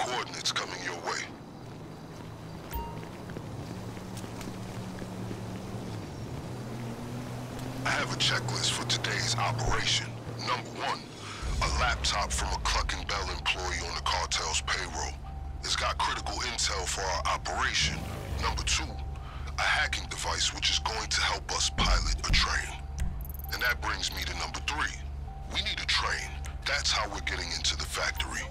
coordinates coming your way. I have a checklist for today's operation. Number 1, a laptop from a Cluckin Bell employee on the cartel's payroll. It's got critical intel for our operation. Number 2, a hacking device which is going to help us pilot a train. And that brings me to number 3. We need a train. That's how we're getting into the factory.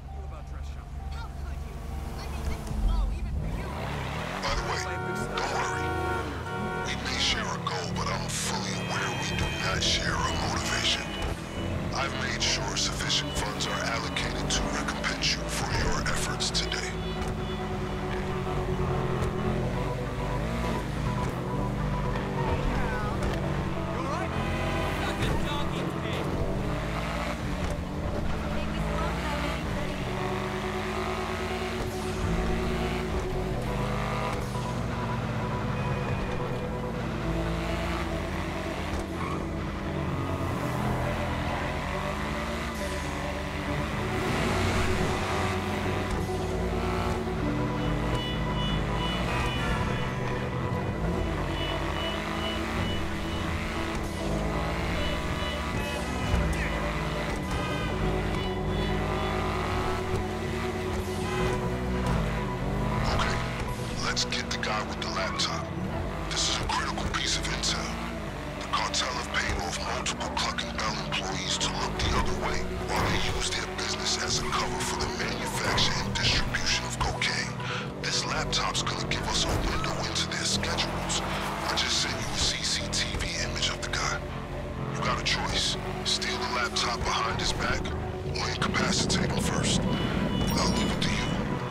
By the way, don't worry. We may share a goal, but I'm fully aware we do not share a motivation. I've made sure sufficient funds are allocated to recompense you for your efforts today. Let's get the guy with the laptop. This is a critical piece of intel. The cartel have paid off multiple Cluckin Bell employees to look the other way while they use their business as a cover for the manufacture and distribution of cocaine. This laptop's gonna give us a window into their schedules. I just sent you a CCTV image of the guy. You got a choice. Steal the laptop behind his back or incapacitate him first. I'll leave it to you.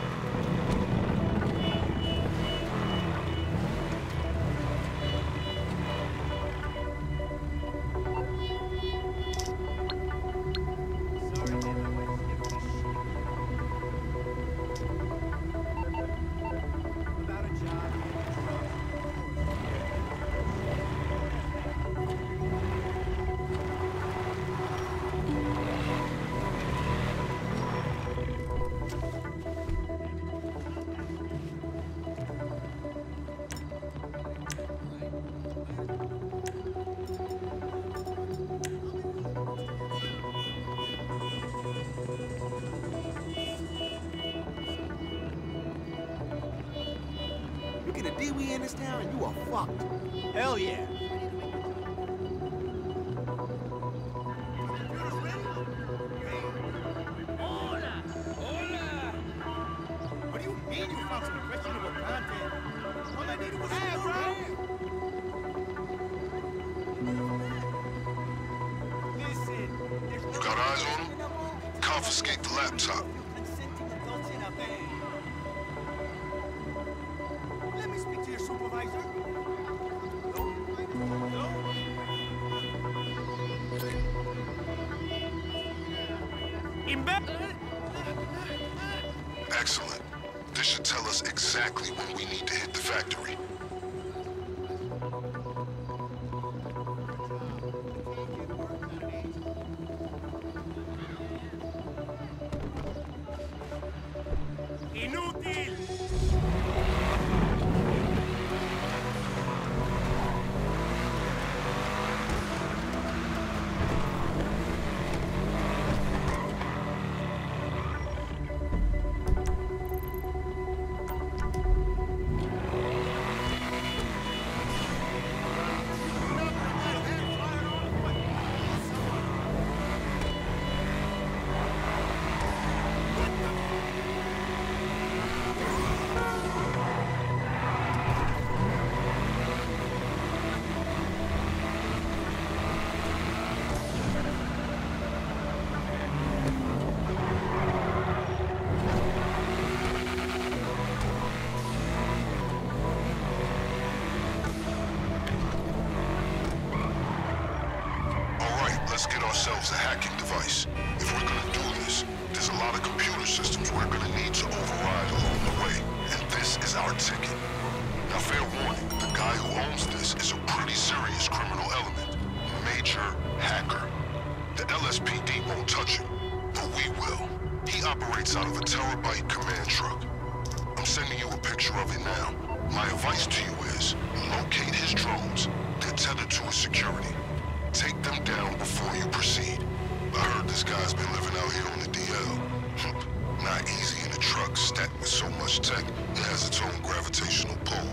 The D we in this town and you are fucked. Hell yeah. Hola! Hola! What do you mean you found some questionable content? All I needed was Hey, bro! Listen, there's no... You got eyes on him? Confiscate the laptop. Consenting adults in a band. Let me speak to your supervisor. Hello? Excellent. This should tell us exactly when we need to hit the factory. Inútil! Let's get ourselves a hacking device. If we're gonna do this, there's a lot of computer systems we're gonna need to override along the way. And this is our ticket. Now, fair warning, the guy who owns this is a pretty serious criminal element. Major hacker. The LSPD won't touch him, but we will. He operates out of a Terrorbyte command truck. I'm sending you a picture of it now. My advice to you is, locate his drones. They're tethered to his security. Take them down before you proceed. I heard this guy's been living out here on the DL. Not easy in a truck stacked with so much tech. It has its own gravitational pull.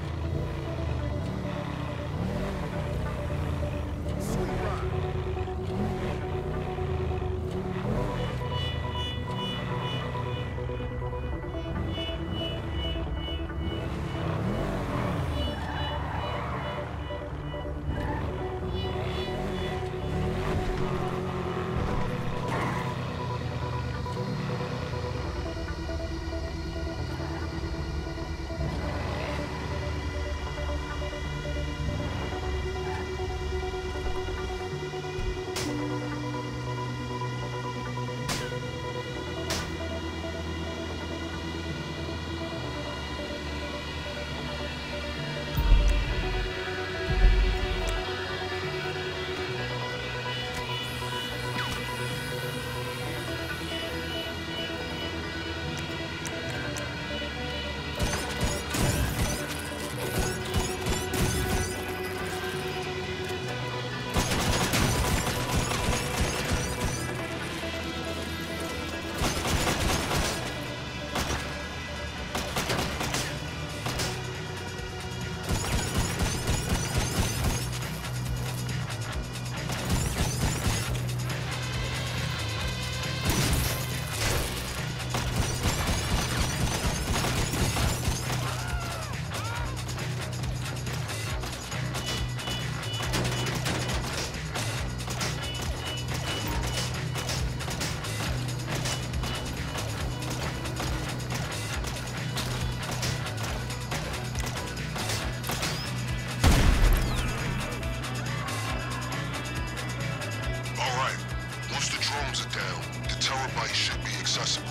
The Terrorbyte should be accessible.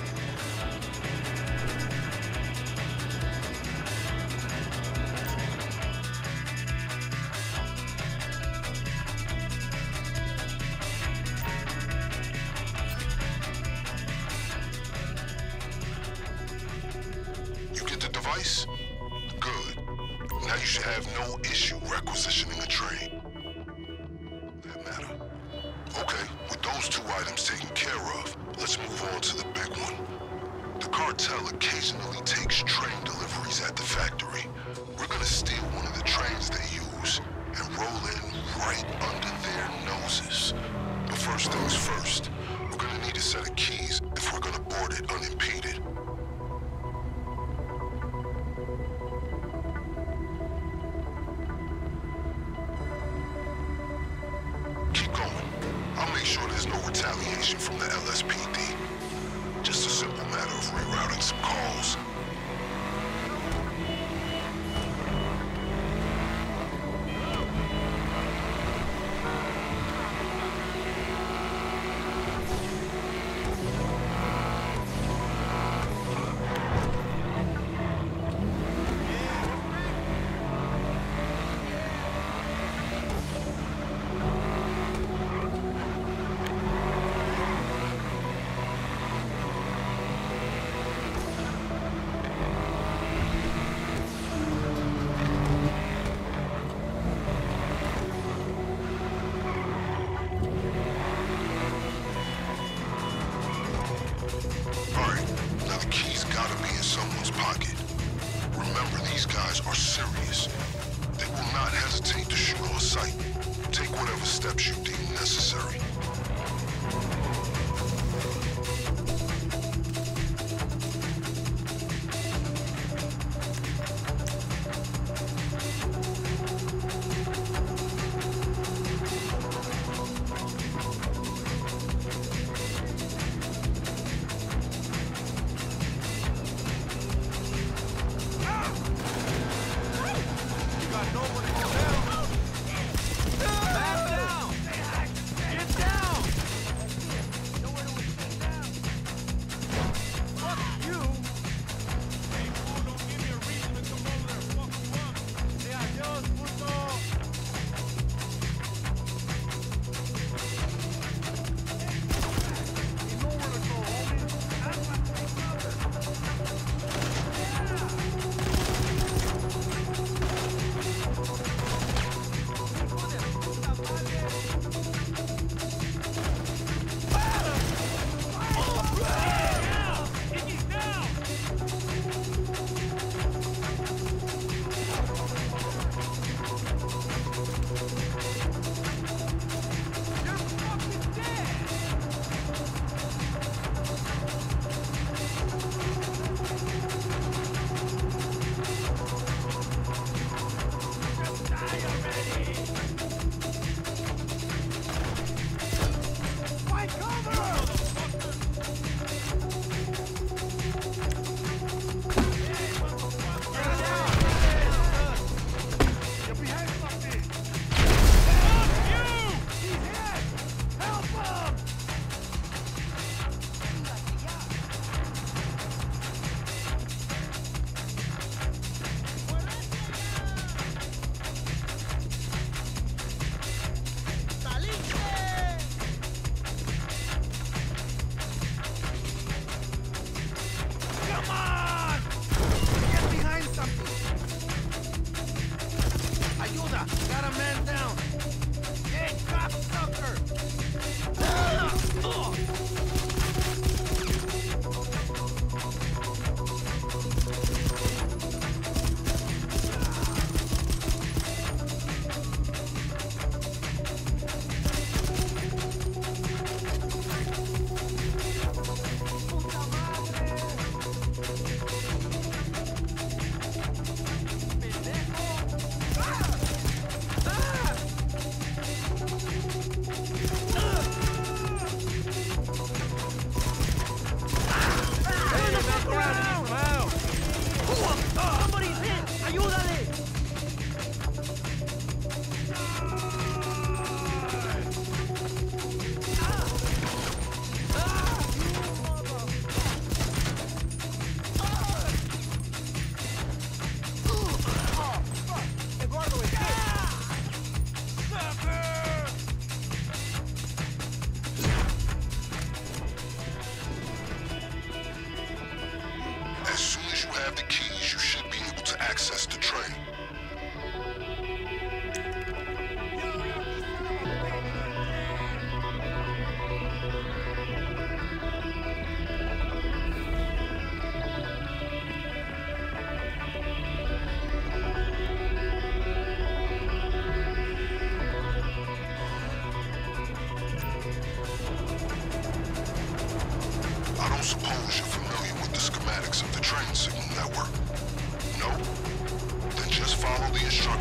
You get the device? Good. Now you should have no issue requisitioning a train. That matter. Okay, with those two items taken care of, let's move on to the big one. The cartel occasionally takes train deliveries at the factory. We're gonna steal one of the trains they use and roll it right under their noses. But first things first, we're gonna need a set of keys if we're gonna board it unimpeded. Keep going. I'll make sure there's no retaliation from the LSPD. Just a simple matter of rerouting some calls.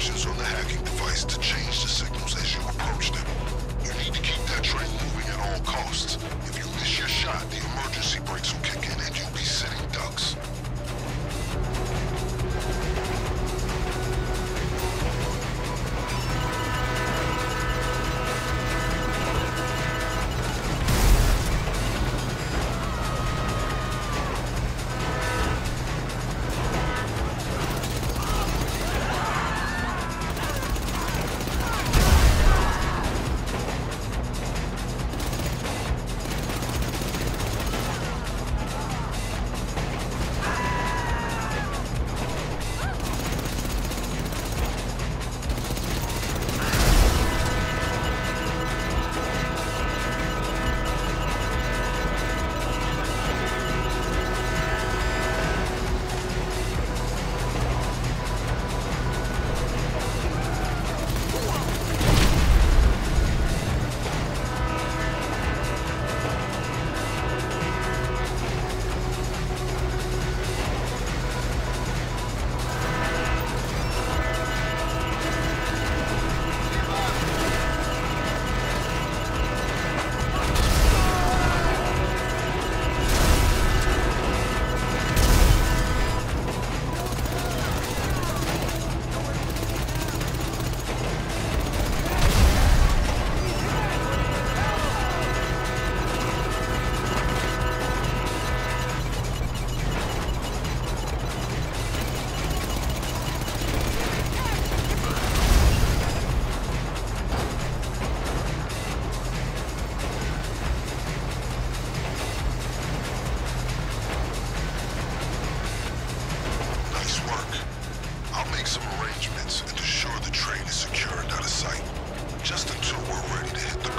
instructions on the hacking device to change the signals as you approach them. You need to keep that train moving at all costs. If you miss your shot, the emergency brakes will kick in and you'll be sitting ducks. Just until we're ready to hit the